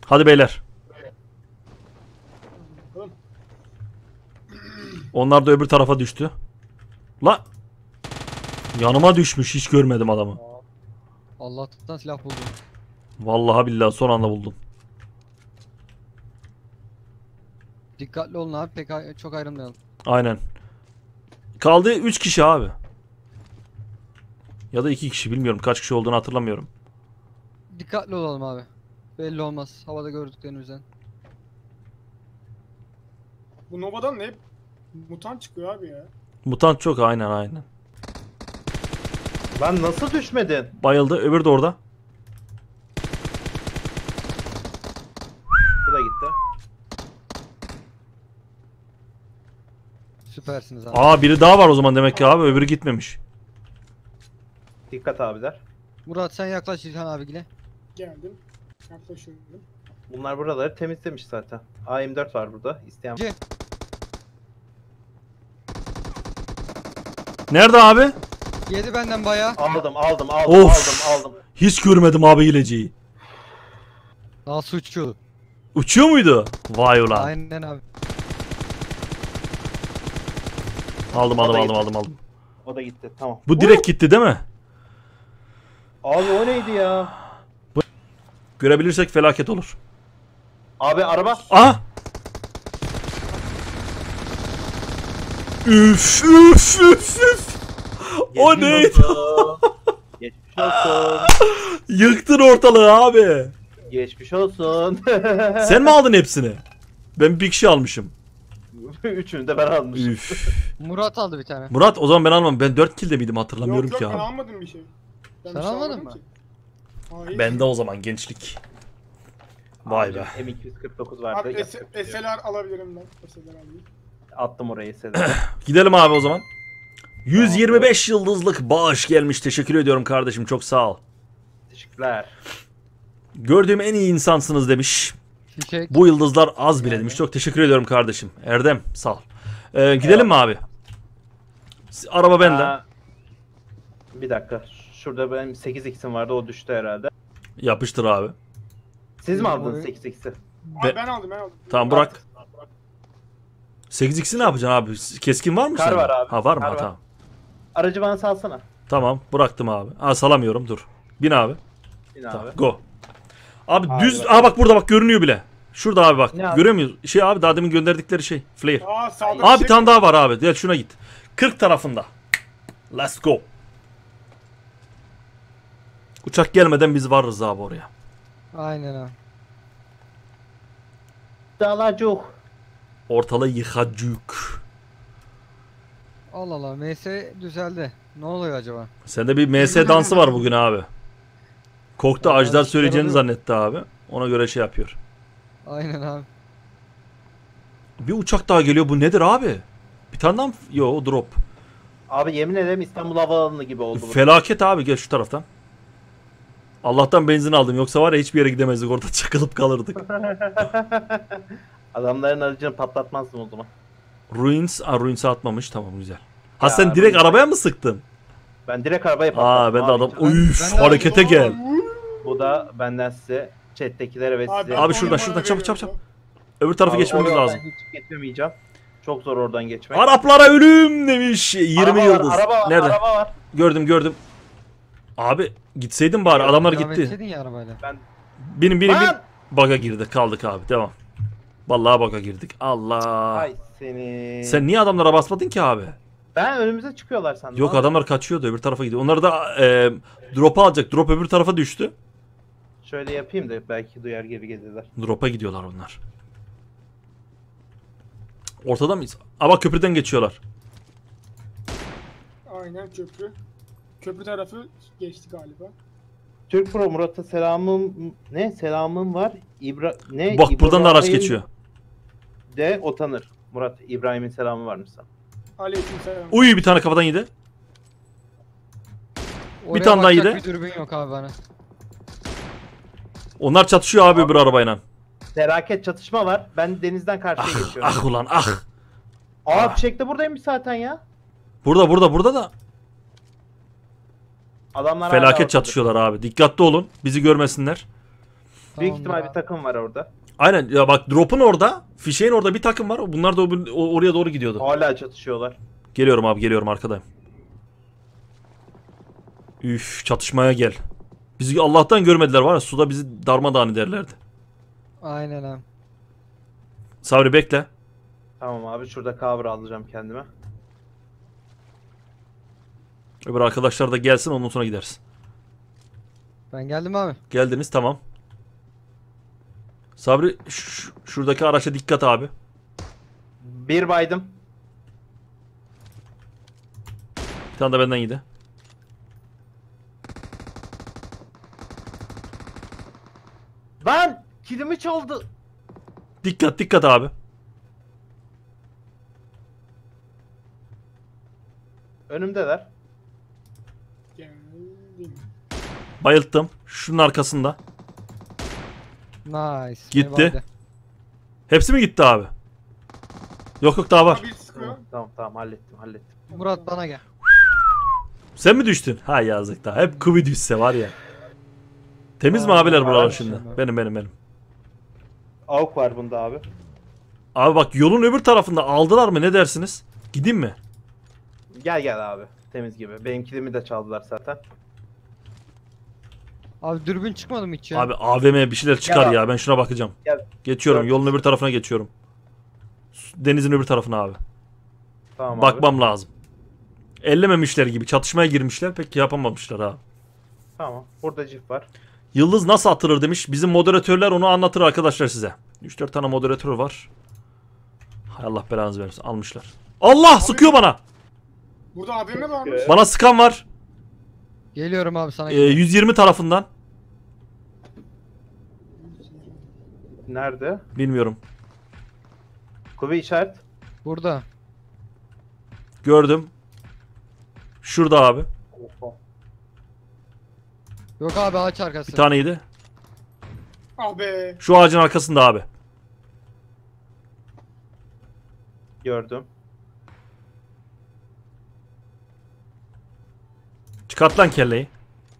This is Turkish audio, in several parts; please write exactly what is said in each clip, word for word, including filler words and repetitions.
Hadi beyler. Onlar da öbür tarafa düştü. La. Yanıma düşmüş. Hiç görmedim adamı. Allah'tan silah buldum. Vallahi billahi son anda buldum. Dikkatli olun abi. Pek ay- çok ayrılmayalım. Aynen. Kaldı üç kişi abi. Ya da iki kişi, bilmiyorum kaç kişi olduğunu hatırlamıyorum. Dikkatli olalım abi. Belli olmaz. Havada gördüklerimizden. Bu Nova'dan ne? Mutant çıkıyor abi ya. Mutant çok, aynen aynen. Lan nasıl düşmedin? Bayıldı. Öbürü de orada. Bu da gitti. Süpersiniz abi. Aa, biri daha var o zaman demek ki abi. Öbürü gitmemiş. Dikkat abiler. Murat sen yaklaş İlhan abigile. Geldim. Yaklaşıyorum. Bunlar buraları temizlemiş zaten. A yirmi dört var burada. İsteyen C. Nerede abi? Yedi benden bayağı. aldım aldım aldım Of. aldım aldım. Hiç görmedim abi hileciyi. Nasıl uçuyordu? Uçuyor muydu? Vay ulan. Aynen abi. Aldım O aldım da aldım gitti. aldım aldım. O da gitti tamam. Bu direkt gitti değil mi? Abi o neydi ya? Görebilirsek felaket olur. Abi araba. Aha! Üf üf üf üf. O Geçmiş neydi? olsun. Geçmiş olsun. Yıktın ortalığı abi. Geçmiş olsun. Sen mi aldın hepsini? Ben bir kişi almışım. Üçünü de ben almışım. Üf. Murat aldı bir tane. Murat o zaman ben almam. Ben dört kilde miydim hatırlamıyorum yok ki yok ben abi. almadım bir şey. Ben Sen bir şey almadın almadım mı? ki. Hayır. Bende o zaman gençlik. Vay be. M iki yüz kırk dokuz vardı. Abi yapacak bir şey yok. S L R alabilirim ben. S L R alayım. Attım orayı Sedat. Gidelim abi o zaman. yüz yirmi beş yıldızlık bağış gelmiş. Teşekkür ediyorum kardeşim. Çok sağ ol. Teşekkürler. Gördüğüm en iyi insansınız demiş. Fişek. Bu yıldızlar az bile demiş. Çok teşekkür ediyorum kardeşim. Erdem sağ ol. Ee, gidelim mi abi? Araba bende. Aa, bir dakika. Şurada benim sekiz x'im vardı. O düştü herhalde. Yapıştır abi. Siz mi Benim aldınız orayı- sekiz x'i? Abi ben aldım ben aldım. Tamam bırak. sekiz x'i ne yapacaksın abi? Keskin var mı Kar sende? var abi. Ha var mı? Kar Ha, var. tamam. Aracı bana salsana. Tamam bıraktım abi. Ha salamıyorum dur. Bin abi. Bin Tamam, abi. go. Abi Hadi düz. bakalım. Aa bak burada bak görünüyor bile. Şurada abi bak. Ne abi? Görüyor muyuz? Şey abi daha demin gönderdikleri şey. Flare. Aa sağda Abi bir bir şey tane daha var abi. Gel şuna git. kırk tarafında. Let's go. Uçak gelmeden biz varız abi oraya. Aynen abi. Dalacuk. Ortalığı yıkacık. Allah Allah. M S düzeldi. Ne oluyor acaba? Sende bir M S dansı var bugün abi. Korktu, Vallahi Ajdar bir şeyler söyleyeceğini oluyor. zannetti abi. Ona göre şey yapıyor. Aynen abi. Bir uçak daha geliyor. Bu nedir abi? Bir tane daha mı? Yo o drop. Abi yemin ederim İstanbul Havaalanı gibi oldu bu. Felaket abi, gel şu taraftan. Allah'tan benzin aldım. Yoksa var ya hiçbir yere gidemezdik. Orada çakılıp kalırdık. Adamların aracını patlatmazdım o zaman. Ruins. Aa, Ruins'e atmamış. Tamam güzel. Ha Ya, sen direkt Ruins- arabaya mı sıktın? Ben direkt arabaya Aa patlattım. ben de abi. adam. Üf Ben de- harekete gel. Bu da benden size, chat'tekilere ve Abi, size. ben Abi on şuradan, numara şuradan, çabuk, çabuk, veriyorum Öbür tarafa Abi, geçmemiz o yoldan lazım. Hiç geçemeyeceğim. Çok zor oradan geçmek. Araplara ölüm demiş. yirmi Araba var, yıldız. Araba var, Nerede? araba var. Gördüm gördüm. Abi gitseydin bari, adamlar Devam gitti. etseydin ya arabayla. Binin binin bin. Lan! Baga girdik, kaldık abi, devam. Vallahi baga girdik. Allah. Ay seni. Sen niye adamlara basmadın ki abi? Ben önümüze çıkıyorlar sandım. Yok abi. adamlar kaçıyordu, öbür tarafa gidiyor. Onları da e, drop'a alacak. Drop öbür tarafa düştü. Şöyle yapayım da belki duyar geri gelirler. Drop'a gidiyorlar onlar. Ortada mıyız? Aa bak köprüden geçiyorlar. Aynen köprü. Köprü tarafı geçti galiba. Türk Pro Murat'a selamım ne selamım var. İbra ne? Bak buradan da araç İbrahim geçiyor. De o tanır. Murat İbrahim'in selamı varmış sana. Aleykümselam. Uy bir tane kafadan yedi. Oraya tane daha bakacak yedi. Bir dürbün yok abi bana. Onlar çatışıyor abi öbür arabayla. Felaket çatışma var. Ben denizden karşıya Ah, geçiyorum. ah ulan ah. Aa ah. Fişek de buradaymış zaten ya. Burada burada burada da Adamlar hala felaket ortada. çatışıyorlar abi. Dikkatli olun. Bizi görmesinler. Büyük Tamamdır ihtimal abi. bir takım var orada. Aynen ya bak drop'un orada. Fişeğin orada bir takım var. Bunlar da o- o- oraya doğru gidiyordu. Hala çatışıyorlar. Geliyorum abi geliyorum arkadayım. Üf çatışmaya gel. Bizi Allah'tan görmediler var ya suda bizi darmadağın ederlerdi. Aynen abi. Sabri bekle. Tamam abi şurada cover alacağım kendime. Öbür arkadaşlar da gelsin ondan sonra gideriz. Ben geldim abi. Geldiniz tamam. Sabri ş- şuradaki araça dikkat abi. Bir baydım. Bir tane de benden yedi. Lan! Kilimi çaldı. Dikkat dikkat abi. Önümdeler. Geldim. Bayılttım. Şunun arkasında. Nice. Gitti. Eyvallah. Hepsi mi gitti abi? Yok yok daha var. Bir sıkıyor. Tamam tamam, tamam hallettim hallettim. Murat bana gel. Sen mi düştün? Ha yazık da. Hep kubi düşse var ya. Temiz mi Aa, abiler buralar araç şimdi? yani. Benim benim benim. Avuk var bunda abi. Abi bak yolun öbür tarafında aldılar mı ne dersiniz? Gideyim mi? Gel gel abi. Temiz gibi. Benim kilimi de çaldılar zaten. Abi dürbün çıkmadı mı hiç ya? Abi A V M'ye bir şeyler çıkar Gel ya ben şuna bakacağım. Gel. Geçiyorum Gel. yolun öbür tarafına geçiyorum. Denizin öbür tarafına abi. Tamam abi. Bakmam lazım. Ellememişler gibi çatışmaya girmişler pek yapamamışlar abi. Tamam. Burada cip var. Yıldız nasıl atılır demiş. Bizim moderatörler onu anlatır arkadaşlar size. üç dört tane moderatör var. Hay Allah belanızı versin. Almışlar. Allah sıkıyor bana. Burada A V M varmış. Bana sıkan var. Geliyorum abi sana. Ee, yüz yirmi tarafından. Nerede? Bilmiyorum. Kubi işaret. Burada. Gördüm. Şurada abi. Oha. Yok abi ağaç arkası. Bir taneydi. Ah be. Şu ağacın arkasında abi. Gördüm. Çıkart lan kelleyi.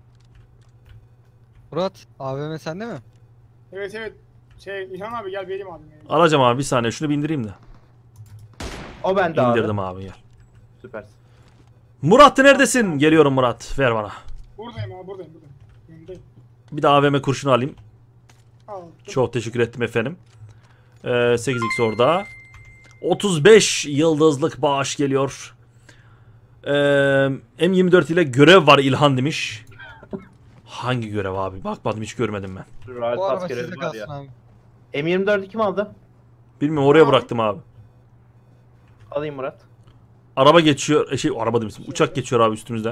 Murat A V M sende mi? Evet evet. Şey İlhan abi gel vereyim abi. Alacağım abi bir saniye şunu bir indireyim de. O bende abi. İndirdim abi gel. Süpersin. Murat neredesin? Geliyorum Murat. Ver bana. Buradayım abi buradayım buradayım. Yanındayım. Bir de A V M kurşunu alayım. Aldım. Çok teşekkür ettim efendim. Ee, sekiz x orada. otuz beş yıldızlık bağış geliyor. Ee, M yirmi dört ile görev var İlhan demiş. Hangi görev abi? Bakmadım hiç görmedim ben. Royal Bu Pass araba görevi sizde var kalsın ya. abi. M yirmi dördü kim aldı? Bilmiyorum oraya bıraktım abi. Alayım Murat. Araba geçiyor. e, Şey araba demişim. Uçak geçiyor abi üstümüzden.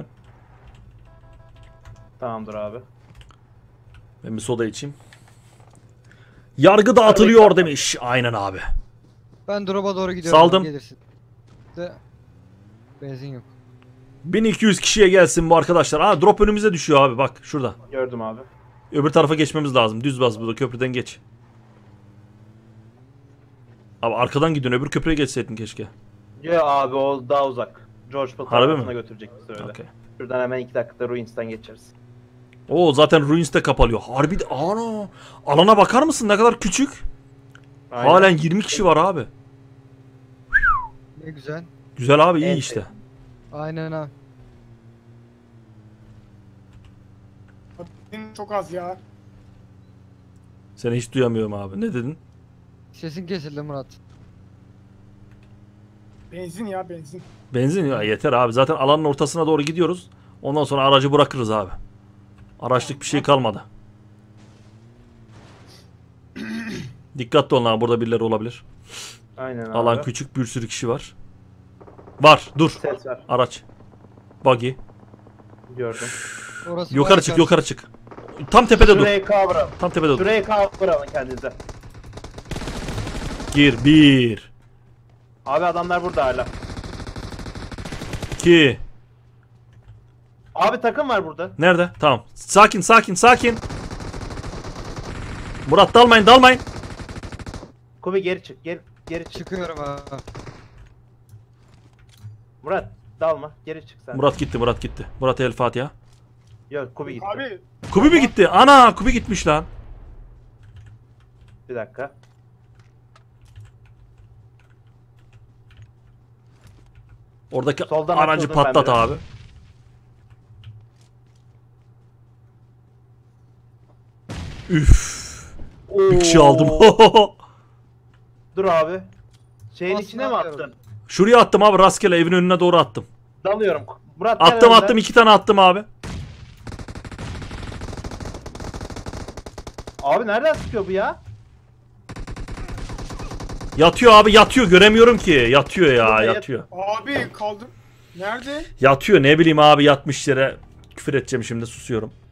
Tamamdır abi. Ben bir soda içeyim. Yargı dağıtılıyor demiş. Aynen abi. Ben drop'a doğru gidiyorum. Saldım. abi, Gelirsin. De benzin yok. bin iki yüz kişiye gelsin bu arkadaşlar. Aa drop önümüze düşüyor abi bak şurada. Gördüm abi. Öbür tarafa geçmemiz lazım. Düz bas burada köprüden geç. Abi arkadan gidiyorsun öbür köprüye geçseydin keşke. Ya abi o daha uzak. George Paul Harbi tarafına mi? götürecek bizi öyle. Okey. Şuradan hemen iki dakikada Ruins'ten geçeriz. Oo zaten Ruins de kapalıyor. Harbi de ana. Alana bakar mısın ne kadar küçük. Aynen. Halen yirmi kişi var abi. Ne güzel. Güzel abi iyi Evet. işte. Aynen abi. Senin çok az ya. Seni hiç duyamıyorum abi. Ne dedin? Sesin kesildi Murat. Benzin ya benzin. Benzin ya yeter abi. Zaten alanın ortasına doğru gidiyoruz. Ondan sonra aracı bırakırız abi. Araçlık bir şey kalmadı. Dikkatli olun abi burada birileri olabilir. Aynen abi. Alan küçük bir sürü kişi var. Var dur. Ses var. Araç. Buggy. Gördüm. Orası Yukarı bayağı çık karşı. yukarı çık. Tam tepede dur. Şuraya cover alın. Tam tepede dur. Şuraya cover alın kendinize. Gir. Bir. Abi adamlar burada hala. iki. Abi takım var burada. Nerede? Tamam. Sakin sakin sakin. Murat dalmayın dalmayın. Kubi geri çık. Geri, geri çık. Çıkıyorum abi. Murat dalma. Geri çık sen. Murat gitti Murat gitti. Murat El Fatiha. Yok Kubi gitti. Abi Kubi mi gitti? Ana Kubi gitmiş lan. Bir dakika. Oradaki Soldan aracı atladım ben patlat biraz. abi. Üf. Bir kişi aldım. Dur abi. Şeyin Aslında içine mi atıyorum. attın? Şuraya attım abi, rastgele evin önüne doğru attım. Dalıyorum. Murat gel Attım önden. attım, iki tane attım abi. Abi nereden sıkıyor bu ya? Yatıyor abi, yatıyor, göremiyorum ki. Yatıyor ya, Burada yat- yatıyor. Abi kaldım. Nerede? Yatıyor, ne bileyim abi, yatmış yere. Küfür edeceğim şimdi, susuyorum.